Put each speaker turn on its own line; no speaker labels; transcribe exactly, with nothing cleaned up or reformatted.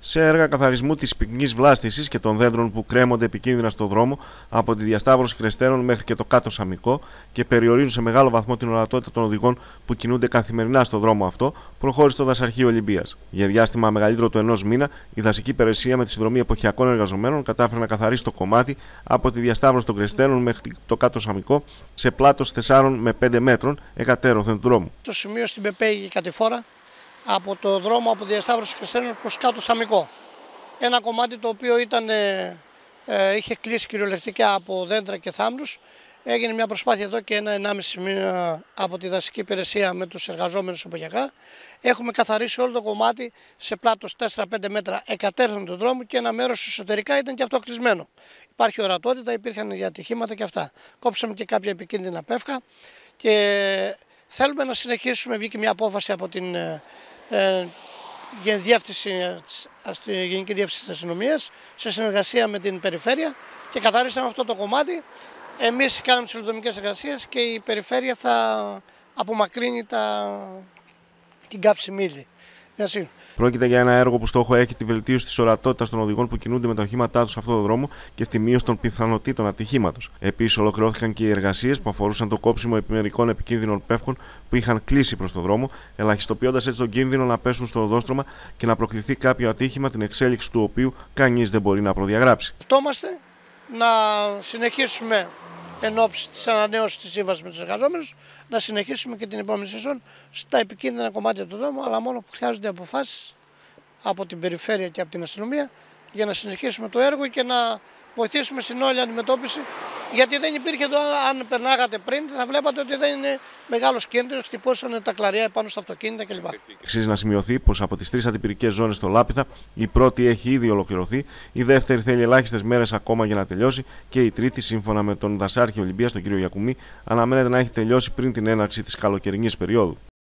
Σε έργα καθαρισμού της πυκνής βλάστησης και των δέντρων που κρέμονται επικίνδυνα στο δρόμο από τη διασταύρωση Κρεσταίνων μέχρι και το κάτω Σαμικό και περιορίζουν σε μεγάλο βαθμό την ορατότητα των οδηγών που κινούνται καθημερινά στο δρόμο αυτό, προχώρησε το Δασαρχείο Ολυμπίας. Για διάστημα μεγαλύτερο του ενός μήνα, η δασική υπηρεσία με τη συνδρομή εποχιακών εργαζομένων κατάφερε να καθαρίσει το κομμάτι από τη διασταύρωση των Κρεσταίνων μέχρι το κάτω Σαμικό σε πλάτος τεσσάρων με πέντε μέτρων εκατέρωθεν του δρόμου.
Το σημείο στην Πεπέη και κατηφόρα από το δρόμο από τη διασταύρωση Κρεσταίνων προς κάτω Σαμικό. Ένα κομμάτι το οποίο ήταν, ε, ε, είχε κλείσει κυριολεκτικά από δέντρα και θάμνους. Έγινε μια προσπάθεια εδώ και ένα ενάμιση μήνα από τη δασική υπηρεσία με τους εργαζόμενους εποχιακά. Έχουμε καθαρίσει όλο το κομμάτι σε πλάτος τέσσερα πέντε μέτρα εκατέρωθεν του δρόμου και ένα μέρος εσωτερικά ήταν και αυτό κλεισμένο. Υπάρχει ορατότητα, υπήρχαν για ατυχήματα και αυτά. Κόψαμε και κάποια επικίνδυνα πεύκα και θέλουμε να συνεχίσουμε. Βγήκε μια απόφαση από την ε, Διεύθυνση, στη Γενική Διεύθυνση της Αστυνομίας σε συνεργασία με την Περιφέρεια και καθαρίσαμε αυτό το κομμάτι. Εμείς κάναμε τις υλοδομικές εργασίες και η Περιφέρεια θα απομακρύνει τα... την καύση μήλη.
Πρόκειται για ένα έργο που στόχο έχει τη βελτίωση της ορατότητας των οδηγών που κινούνται με τα οχήματά τους σε αυτόν τον δρόμο και τη μείωση των πιθανότητων ατυχήματος. Επίσης, ολοκληρώθηκαν και οι εργασίες που αφορούσαν το κόψιμο επιμερικών επικίνδυνων πεύκων που είχαν κλείσει προς τον δρόμο, ελαχιστοποιώντας έτσι τον κίνδυνο να πέσουν στο οδόστρωμα και να προκληθεί κάποιο ατύχημα, την εξέλιξη του οποίου κανείς δεν μπορεί να προδιαγράψει.
Σκεφτόμαστε να συνεχίσουμε εν ώψη της ανανέωσης της σύμβασης με τους εργαζόμενους, να συνεχίσουμε και την επόμενη σεζόν στα επικίνδυνα κομμάτια του δρόμου, αλλά μόνο που χρειάζονται αποφάσεις από την Περιφέρεια και από την Αστυνομία για να συνεχίσουμε το έργο και να βοηθήσουμε στην όλη αντιμετώπιση. Γιατί δεν υπήρχε εδώ, αν περνάγατε πριν, θα βλέπατε ότι δεν είναι μεγάλος κίνδυνος, χτυπώσανε τα κλαριά επάνω στα αυτοκίνητα κλπ.
Αξίζει να σημειωθεί πως από τις τρεις αντιπυρικές ζώνες στο Λάπιθα, η πρώτη έχει ήδη ολοκληρωθεί, η δεύτερη θέλει ελάχιστες μέρες ακόμα για να τελειώσει και η τρίτη, σύμφωνα με τον Δασάρχη Ολυμπίας, τον κύριο Γιακουμί, αναμένεται να έχει τελειώσει πριν την έναρξη της καλοκαιρινής περίοδου.